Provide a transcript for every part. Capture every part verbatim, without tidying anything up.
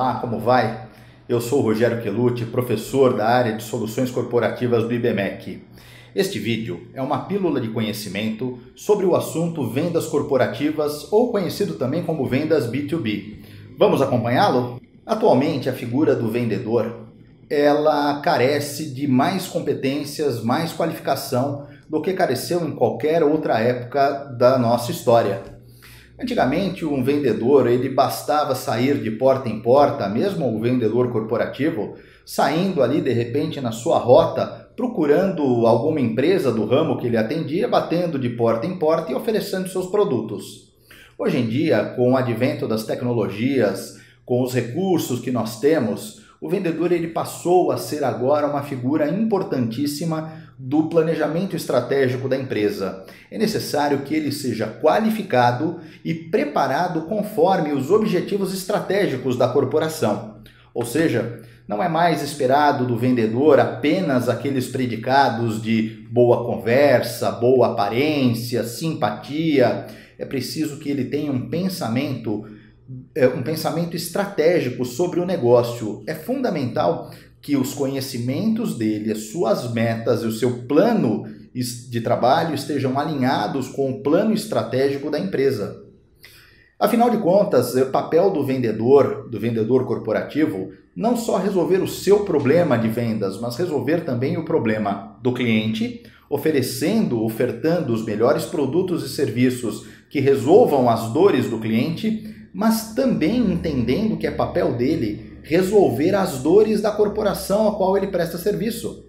Olá, como vai? Eu sou o Rogério Quelucci, professor da área de soluções corporativas do IBMEC. Este vídeo é uma pílula de conhecimento sobre o assunto vendas corporativas ou conhecido também como vendas B dois B. Vamos acompanhá-lo? Atualmente, a figura do vendedor ela carece de mais competências, mais qualificação do que careceu em qualquer outra época da nossa história. Antigamente, um vendedor ele bastava sair de porta em porta, mesmo o vendedor corporativo, saindo ali de repente na sua rota, procurando alguma empresa do ramo que ele atendia, batendo de porta em porta e oferecendo seus produtos. Hoje em dia, com o advento das tecnologias, com os recursos que nós temos, o vendedor ele passou a ser agora uma figura importantíssima do planejamento estratégico da empresa. É necessário que ele seja qualificado e preparado conforme os objetivos estratégicos da corporação. Ou seja, não é mais esperado do vendedor apenas aqueles predicados de boa conversa, boa aparência, simpatia. É preciso que ele tenha um pensamento um pensamento estratégico sobre o negócio. É fundamental que os conhecimentos dele, as suas metas e o seu plano de trabalho estejam alinhados com o plano estratégico da empresa. Afinal de contas, o papel do vendedor, do vendedor corporativo, não só resolver o seu problema de vendas, mas resolver também o problema do cliente, oferecendo, ofertando os melhores produtos e serviços que resolvam as dores do cliente, mas também entendendo que é papel dele resolver as dores da corporação a qual ele presta serviço.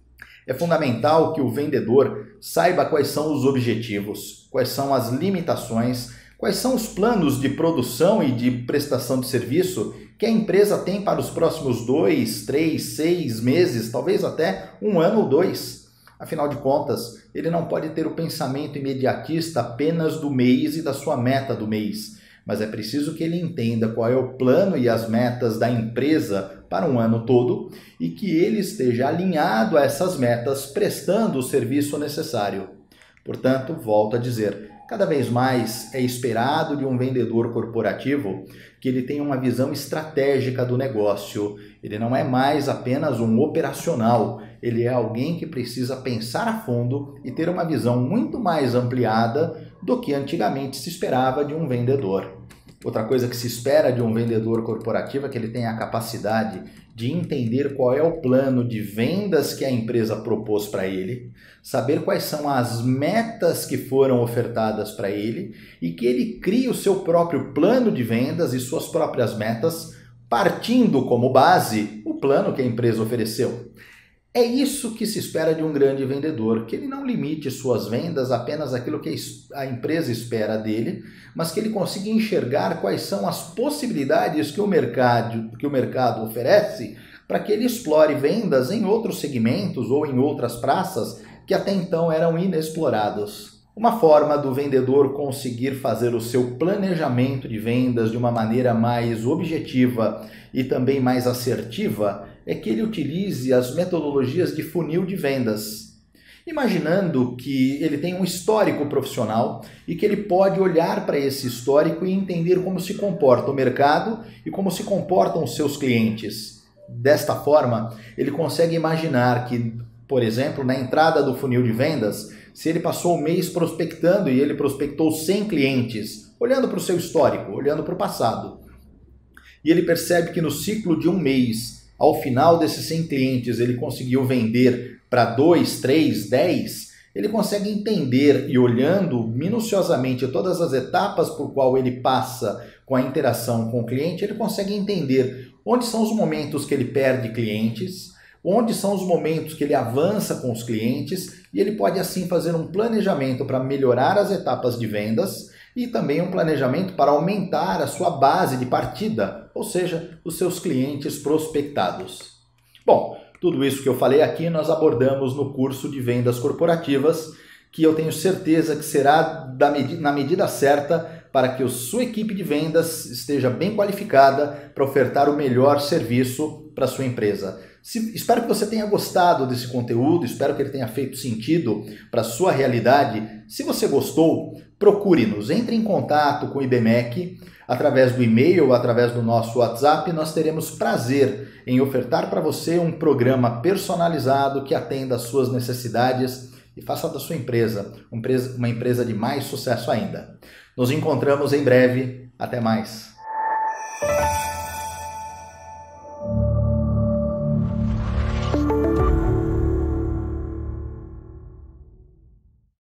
É fundamental que o vendedor saiba quais são os objetivos, quais são as limitações, quais são os planos de produção e de prestação de serviço que a empresa tem para os próximos dois, três, seis meses, talvez até um ano ou dois. Afinal de contas, ele não pode ter o pensamento imediatista apenas do mês e da sua meta do mês. Mas é preciso que ele entenda qual é o plano e as metas da empresa para um ano todo e que ele esteja alinhado a essas metas, prestando o serviço necessário. Portanto, volto a dizer, cada vez mais é esperado de um vendedor corporativo que ele tenha uma visão estratégica do negócio. Ele não é mais apenas um operacional, ele é alguém que precisa pensar a fundo e ter uma visão muito mais ampliada do que antigamente se esperava de um vendedor. Outra coisa que se espera de um vendedor corporativo é que ele tenha a capacidade de entender qual é o plano de vendas que a empresa propôs para ele, saber quais são as metas que foram ofertadas para ele e que ele crie o seu próprio plano de vendas e suas próprias metas, partindo como base o plano que a empresa ofereceu. É isso que se espera de um grande vendedor, que ele não limite suas vendas apenas àquilo que a empresa espera dele, mas que ele consiga enxergar quais são as possibilidades que o mercado, que o mercado oferece para que ele explore vendas em outros segmentos ou em outras praças que até então eram inexplorados. Uma forma do vendedor conseguir fazer o seu planejamento de vendas de uma maneira mais objetiva e também mais assertiva é que ele utilize as metodologias de funil de vendas. Imaginando que ele tem um histórico profissional e que ele pode olhar para esse histórico e entender como se comporta o mercado e como se comportam os seus clientes. Desta forma, ele consegue imaginar que, por exemplo, na entrada do funil de vendas, se ele passou o mês prospectando e ele prospectou cem clientes, olhando para o seu histórico, olhando para o passado, e ele percebe que no ciclo de um mês, ao final desses cem clientes, ele conseguiu vender para dois, três, dez, ele consegue entender e olhando minuciosamente todas as etapas por qual ele passa com a interação com o cliente, ele consegue entender onde são os momentos que ele perde clientes, onde são os momentos que ele avança com os clientes e ele pode assim fazer um planejamento para melhorar as etapas de vendas e também um planejamento para aumentar a sua base de partida, ou seja, os seus clientes prospectados. Bom, tudo isso que eu falei aqui nós abordamos no curso de vendas corporativas, que eu tenho certeza que será da med- na medida certa para que a sua equipe de vendas esteja bem qualificada para ofertar o melhor serviço para a sua empresa. Se, espero que você tenha gostado desse conteúdo, espero que ele tenha feito sentido para a sua realidade. Se você gostou, procure-nos, entre em contato com o IBMEC através do e-mail ou através do nosso WhatsApp. Nós teremos prazer em ofertar para você um programa personalizado que atenda às suas necessidades e faça da sua empresa uma empresa de mais sucesso ainda. Nos encontramos em breve. Até mais.